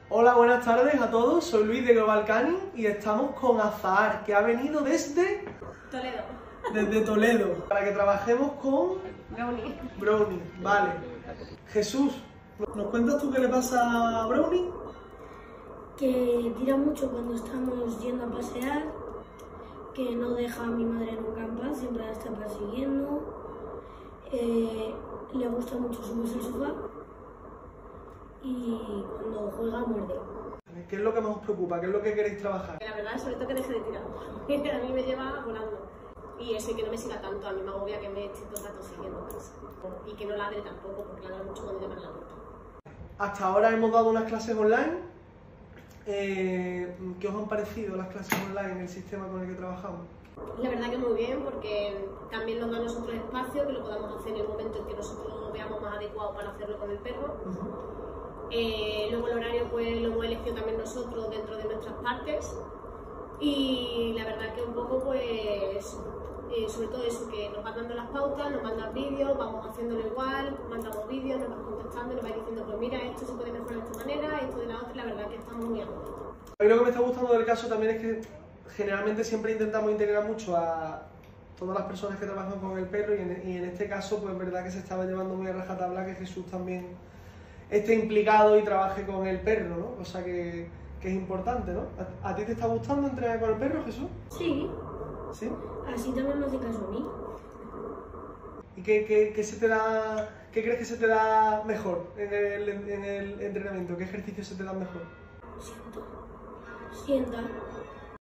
Hola, buenas tardes a todos, soy Luis de Global Canning y estamos con Azahar, que ha venido desde Toledo. Desde Toledo, para que trabajemos con Brownie. Brownie, vale. Jesús, ¿nos cuentas tú qué le pasa a Brownie? Que tira mucho cuando estamos yendo a pasear, que no deja a mi madre nunca en paz, siempre la está persiguiendo, le gusta mucho subirse al sofá y cuando juega muerde. ¿Qué es lo que más os preocupa? ¿Qué es lo que queréis trabajar? La verdad, sobre todo que deje de tirar. A mí me lleva volando. Y eso, y que no me siga tanto, a mí me agobia que me esté todo el rato siguiendo. Y que no ladre tampoco, porque ladra mucho cuando llaman la puerta. Hasta ahora hemos dado unas clases online. ¿Qué os han parecido las clases online en el sistema con el que trabajamos? La verdad que muy bien, porque también nos da a nosotros espacio, que lo podamos hacer en el momento en que nosotros lo veamos más adecuado para hacerlo con el perro. Luego el horario pues lo hemos elegido también nosotros dentro de nuestras partes. Y la verdad que un poco pues, sobre todo eso, que nos van dando las pautas, nos mandan vídeos, vamos haciéndolo igual, mandamos vídeos, nos van contestando, nos van diciendo pues mira, esto se puede mejorar de esta manera, esto de la otra, y la verdad que estamos muy a gusto. A mí lo que me está gustando del caso también es que generalmente siempre intentamos integrar mucho a todas las personas que trabajan con el perro y en este caso pues es verdad que se estaba llevando muy a rajatabla que Jesús también esté implicado y trabaje con el perro, ¿no? O sea que es importante, ¿no? ¿A ti te está gustando entrenar con el perro, Jesús? Sí, ¿Sí? así también me hace caso a mí. ¿Y qué se te da, qué crees que se te da mejor en el entrenamiento? ¿Qué ejercicio se te da mejor? Sienta.